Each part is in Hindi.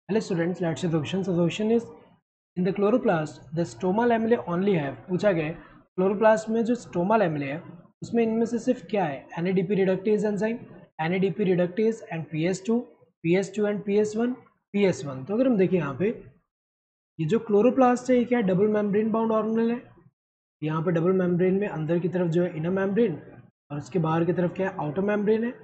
Hello students, let's see the question. So the question is, in the chloroplast, the stoma lamellae only have, पूछा गया है क्लोरोप्लास्ट में जो स्टोमा लैमेले है उसमें इनमें से सिर्फ क्या है, NADP reductase enzyme, NADP reductase and PS2 and PS1. तो अगर हम देखें यहाँ पे ये जो क्लोरोप्लास्ट है ये क्या है, डबल मेम्ब्रेन बाउंड ऑर्गेनेल है. यहाँ पे डबल मेम्ब्रेन में अंदर की तरफ जो है इनर मेम्ब्रेन और उसके बाहर की तरफ क्या है, आउटर मेम्ब्रेन है.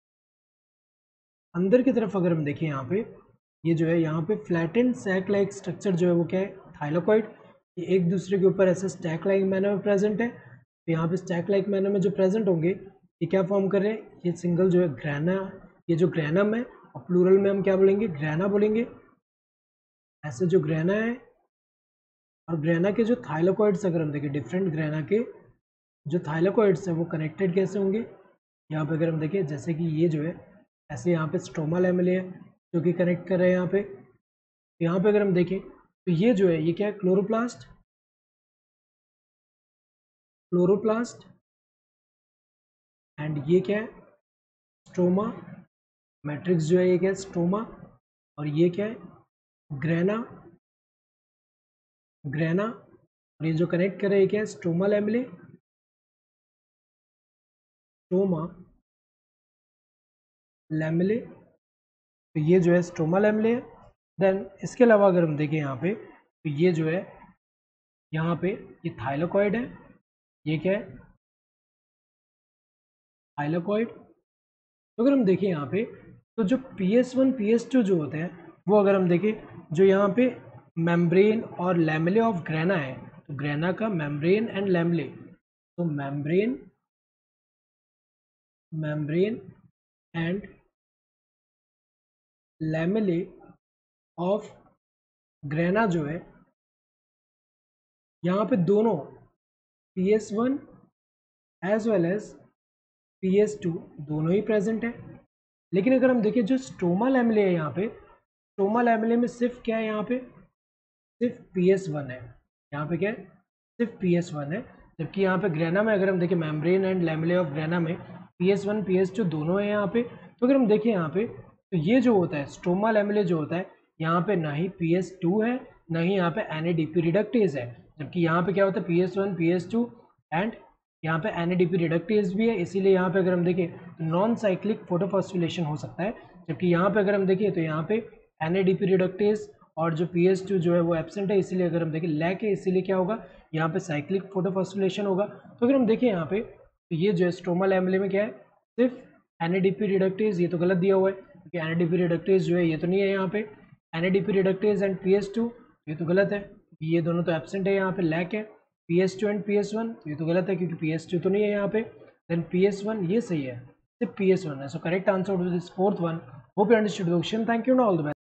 अंदर की तरफ अगर हम देखें यहाँ पे ये जो है यहाँ पे फ्लैटेंड सैक लाइक स्ट्रक्चर जो है वो क्या है, थाइलोकॉइड. ये एक दूसरे के ऊपर ऐसे स्टैक लाइक मैनर में प्रेजेंट है. तो यहाँ पे स्टैक लाइक मैनर में जो प्रेजेंट होंगे ये क्या फॉर्म कर रहे हैं, ये सिंगल जो है ग्रैना, ये जो ग्रैनम है और प्लूरल में हम क्या बोलेंगे, ग्रैना बोलेंगे. ऐसे जो ग्रैना है और ग्रैना के जो थाइलोकॉइड्स अगर हम देखें, डिफरेंट ग्रैना के जो थाइलोकॉइड्स हैं वो कनेक्टेड कैसे होंगे. यहाँ पे अगर हम देखें जैसे कि ये जो है ऐसे यहाँ पे स्टोमा लैमेले है जो कि कनेक्ट कर रहे हैं यहाँ पे. यहाँ पे अगर हम देखें तो ये जो है ये क्या है, क्लोरोप्लास्ट एंड ये क्या है, स्टोमा. मैट्रिक्स जो है ये क्या है, स्टोमा. और ये क्या है, ग्रैना. और ये जो कनेक्ट कर रहे हैं क्या है, स्टोमा लैमेले, तो ये जो है स्टोमा लैमेले है. देन इसके अलावा अगर हम देखें यहाँ पे तो ये जो है यहाँ पे ये थाइलोकॉइड है. ये क्या है, थाइलोकॉइड. तो अगर हम देखें यहाँ पे तो जो PS1 PS2 जो होते हैं वो अगर हम देखें जो यहाँ पे मेम्ब्रेन और लैमेले ऑफ ग्रैना है, तो ग्रैना का मेम्ब्रेन एंड लैमेले, तो membrane and lamellae of grana जो है यहाँ पे दोनों PS1 as well as PS2 दोनों ही प्रेजेंट है. लेकिन अगर हम देखें जो स्टोमा लैमेले है यहाँ पे, स्टोमा लैमेले में सिर्फ क्या है, यहाँ पे सिर्फ PS1 है. यहाँ पे क्या है, सिर्फ PS1 है. जबकि यहाँ पे ग्रैना में अगर हम देखें membrane and lamellae of grana में PS1 PS2 दोनों है यहाँ पे. तो अगर हम देखें यहाँ पे तो ये जो होता है स्टोमा लैमेले जो होता है यहाँ पे ना ही PS2 है ना ही यहाँ पे NADP रिडक्टेज है. जबकि यहाँ पे क्या होता है PS1 PS2 एंड यहाँ पे NADP रिडक्टेज भी है. इसीलिए यहाँ पे अगर हम देखें तो नॉन साइक्लिक फोटोफॉस्फोरिलेशन हो सकता है. जबकि यहाँ पे अगर हम देखें तो यहाँ पे NADP रिडक्टेज और जो PS2 जो है वो एब्सेंट है. इसीलिए अगर हम देखें लैक है, इसीलिए क्या होगा, यहाँ पे साइक्लिक फोटोफॉस्फोरिलेशन होगा. तो अगर हम देखें यहाँ पे तो ये जो है स्टोमा लैमेले में क्या है, सिर्फ NADP रिडक्टेज. ये तो गलत दिया हुआ है क्योंकि NADP रिडक्टेज जो है ये तो नहीं है यहाँ पे. NADP रिडक्टेज एंड PS2 ये तो गलत है क्योंकि ये दोनों तो एब्सेंट है, यहाँ पे लैक है. PS2 एंड PS1 तो ये तो गलत है क्योंकि PS2 तो नहीं है यहाँ पे. देन PS1 ये सही है, सिर्फ PS1 है. So correct answer to this fourth one. Hope you understood the question. Thank you and all the best.